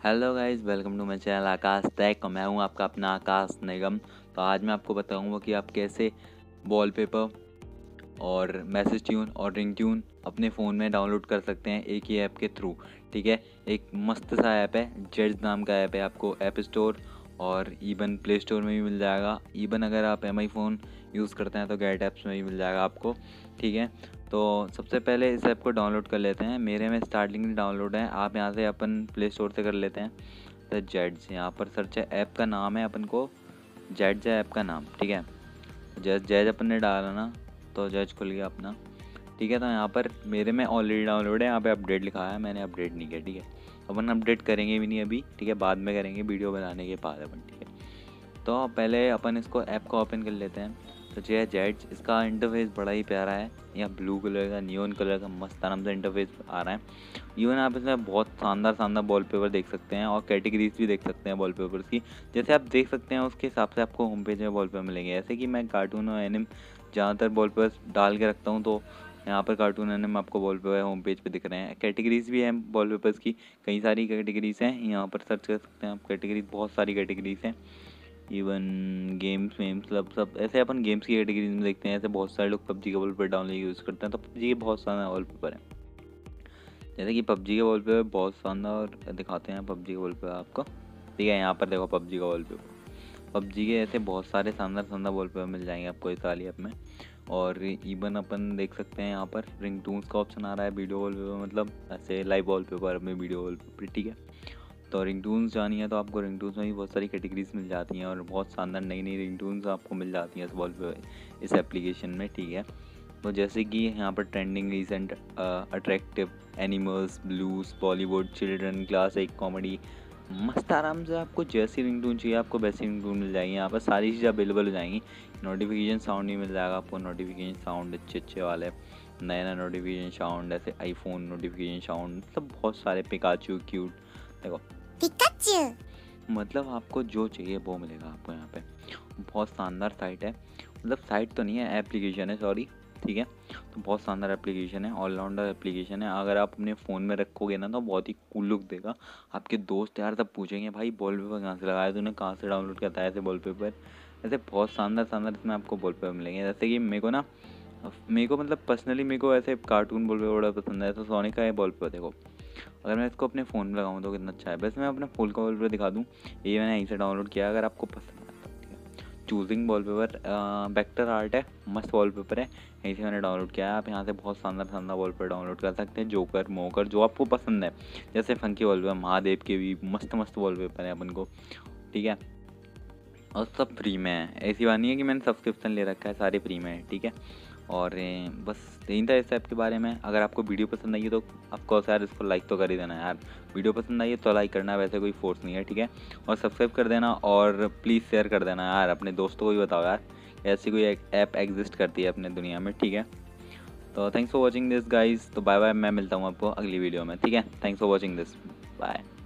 Hello guys, welcome to my channel Akash Tech. मैं हूं आपका अपना आकाश निगम। तो आज मैं आपको बताऊंगा कि आप कैसे वॉलपेपर और मैसेज ट्यून और रिंग ट्यून अपने फ़ोन में डाउनलोड कर सकते हैं एक ही ऐप के थ्रू। ठीक है, एक मस्त सा ऐप है, जेट्स नाम का ऐप है। आपको ऐप स्टोर और इवन प्ले स्टोर में भी मिल जाएगा। इवन अगर आप एम आई फ़ोन यूज़ करते हैं तो गेट ऐप्स में भी मिल जाएगा आपको। ठीक है, तो सबसे पहले इस ऐप को डाउनलोड कर लेते हैं। मेरे में स्टार्टिंग में डाउनलोड है, आप यहाँ से अपन प्ले स्टोर से कर लेते हैं। तो जेट्स यहाँ पर सर्च है, ऐप का नाम है अपन को जेट्स है ऐप का नाम। ठीक है, जैज अपन ने डाला ना तो जज खुल गया अपना। ठीक है, तो यहाँ पर मेरे में ऑलरेडी डाउनलोड है, यहाँ पे अपडेट लिखा है, मैंने अपडेट नहीं किया। ठीक है, अपन अपडेट करेंगे भी नहीं अभी। ठीक है, बाद में करेंगे वीडियो बनाने के बाद अपन। ठीक है, तो पहले अपन इसको ऐप को ओपन कर लेते हैं। तो जो है जेट्स, इसका इंटरफेस बड़ा ही प्यारा है। यहाँ ब्लू कलर का, नियॉन कलर का मस्त आराम से इंटरफेस आ रहा है। इवन आप इसमें बहुत शानदार शानदार वॉलपेपर देख सकते हैं और कैटेगरीज भी देख सकते हैं वॉलपेपर्स की। जैसे आप देख सकते हैं उसके हिसाब से आपको होम पेज में वॉलपेपर मिलेंगे। जैसे कि मैं कार्टून और एनिम ज़्यादातर वॉलपेपर्स डाल के रखता हूँ, तो यहाँ पर कार्टून एनिम आपको वॉलपेपर होम पेज पे दिख रहे हैं। कैटेगरीज भी हैं वॉलपेपर्स की, कई सारी कैटेगरीज हैं, यहाँ पर सर्च कर सकते हैं आप। कैटेगरीज बहुत सारी कैटेगरीज हैं, इवन गेम्स में मतलब सब ऐसे अपन गेम्स की कैटेगरीज में देखते हैं। ऐसे बहुत सारे लोग पबजी का वॉलपेपर डाउनलोड यूज़ करते हैं, तो पबजी के बहुत सारे वॉलपेपर हैं। जैसे कि पबजी के वॉलपेपर बहुत शानदार दिखाते हैं पबजी के वॉलपेपर आपको। ठीक है, यहाँ पर देखो पबजी का वॉलपेपर, पबजी के ऐसे बहुत सारे शानदार शानदार वॉलपेपर मिल जाएंगे आपको इस वाली ऐप में। और इवन अपन देख सकते हैं यहाँ पर रिंगटोन्स का ऑप्शन आ रहा है, वीडियो वॉलपेपर मतलब ऐसे लाइव वॉलपेपर में वीडियो वॉलपेपर। ठीक है, तो रिंगटोन्स जानी है तो आपको रिंगटोन्स में भी बहुत सारी कैटेगरीज मिल जाती हैं और बहुत शानदार नई नई रिंगटोन्स आपको मिल जाती हैं इस वॉलपेपर इस एप्लीकेशन में। ठीक है, तो जैसे कि यहाँ पर trending, recent, attractive, animals, blues, Bollywood, children, classic, comedy, मस्त आराम से आपको जैसी रिंगटोन चाहिए आपको वैसी रिंगटोन मिल जाएगी। यहाँ पर सारी चीज़ें अवेलेबल हो जाएंगी। नोटिफिकेशन साउंड भी मिल जाएगा आपको, नोटिफिकेशन साउंड अच्छे अच्छे वाले, नए नए नोटिफिकेशन साउंड, ऐसे आईफोन नोटिफिकेशन साउंड, मतलब बहुत सारे। पिकाचू क्यूट, देखो पिकाचू, मतलब आपको जो चाहिए वो मिलेगा आपको यहाँ पे। बहुत शानदार साइट है, मतलब साइट तो नहीं है, एप्लीकेशन है, सॉरी। ठीक है, तो बहुत शानदार एप्लीकेशन है, ऑलराउंडर एप्लीकेशन है। अगर आप अपने फ़ोन में रखोगे ना तो बहुत ही कूल लुक देगा। आपके दोस्त यार सब पूछेंगे भाई वॉलपेपर कहाँ से लगाया तूने, कहाँ से डाउनलोड करता है ऐसे वॉलपेपर। ऐसे बहुत शानदार शानदार इसमें आपको वॉलपेपर मिलेंगे। जैसे कि मेरे को मतलब पर्सनली मेरे को ऐसे कार्टून वॉलपेपर बड़ा पसंद है, तो सोनी का है वॉलपेपर। देखो अगर मैं इसको अपने फ़ोन में लगाऊँ तो कितना अच्छा है। बस मैं अपना फुल का वॉलपेपर दिखा दूँ, ये मैंने यहीं से डाउनलोड किया। अगर आपको पसंद है तो ठीक है, चूजिंग वॉलपेपर, वेक्टर आर्ट है, मस्त वॉलपेपर है, यहीं से मैंने डाउनलोड किया है। आप यहाँ से बहुत शानदार शानदार वॉलपेपर डाउनलोड कर सकते हैं, जोकर मोकर जो आपको पसंद है। जैसे फंकी वॉलपेपर, महादेव के भी मस्त मस्त वॉलपेपर है अपन को। ठीक है, और सब फ्री में है, ऐसी बात नहीं है कि मैंने सब्सक्रिप्शन ले रखा है, सारे फ्री में है। ठीक है, और बस यही था इस ऐप के बारे में। अगर आपको वीडियो पसंद आई है तो आपको यार इसको लाइक तो कर ही देना यार। वीडियो पसंद आई है तो लाइक करना, वैसे कोई फोर्स नहीं है। ठीक है, और सब्सक्राइब कर देना और प्लीज़ शेयर कर देना यार, अपने दोस्तों को भी बताओ यार ऐसी कोई ऐप एग्जिस्ट करती है अपने दुनिया में। ठीक है, तो thanks for watching this guys. तो बाय बाय, मैं मिलता हूँ आपको अगली वीडियो में। ठीक है, thanks for watching this, bye.